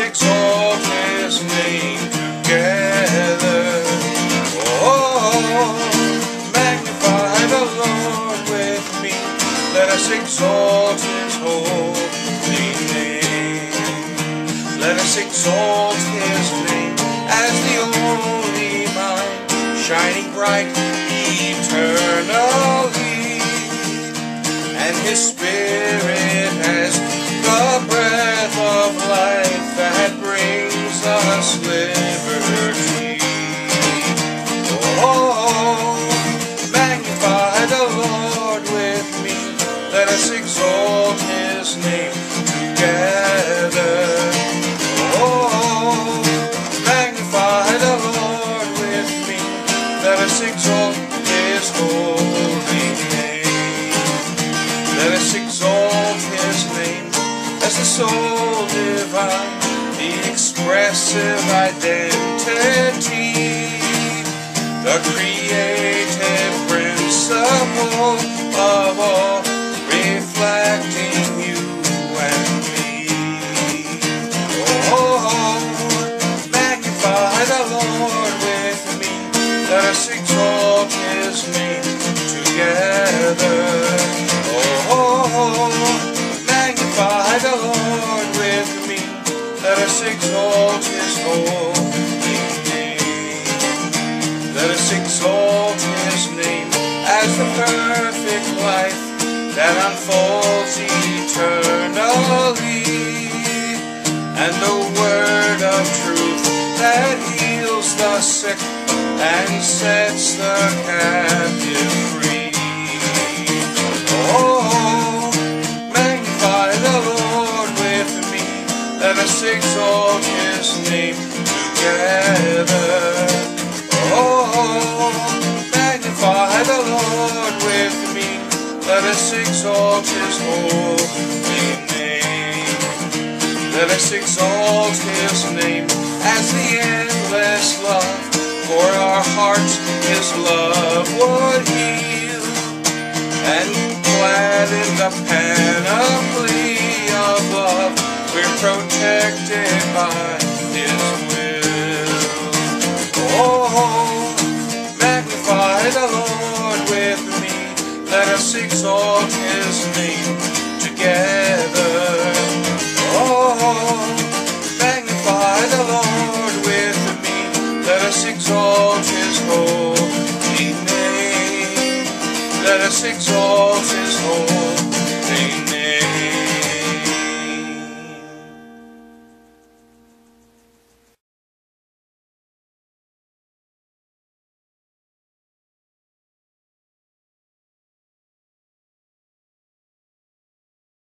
exalt His name together. Oh, magnify the Lord with me. Let us exalt His holy name. Let us exalt His name as the only mind, shining bright eternally. And His Spirit has the breath of life that brings us liberty. Oh, magnify the Lord with me. Let us exalt His name together. Oh, magnify the Lord with me. Let us exalt His holy name. Let us exalt His name as the sole divine, the expressive identity, the creative principle of all, reflecting you and me. Oh, magnify the Lord with me. Let us exalt His name together. Oh, magnify the Lord with me. Let us exalt His holy name. Let us exalt His name as the perfect life that unfolds eternally, and the word of truth that heals the sick and sets the captive free. Oh, magnify the Lord with me. Let us exalt His name together. Oh, magnify the Lord with me. Let us exalt His holy name. Let us exalt His name as the endless love for our hearts His love would heal, and clad in the panoply of love, we're protected by His will. Oh, magnify the Lord with me. Let us exalt His name together. Oh, magnify the Lord with me. Let us exalt His holy name. Let us exalt His holy name.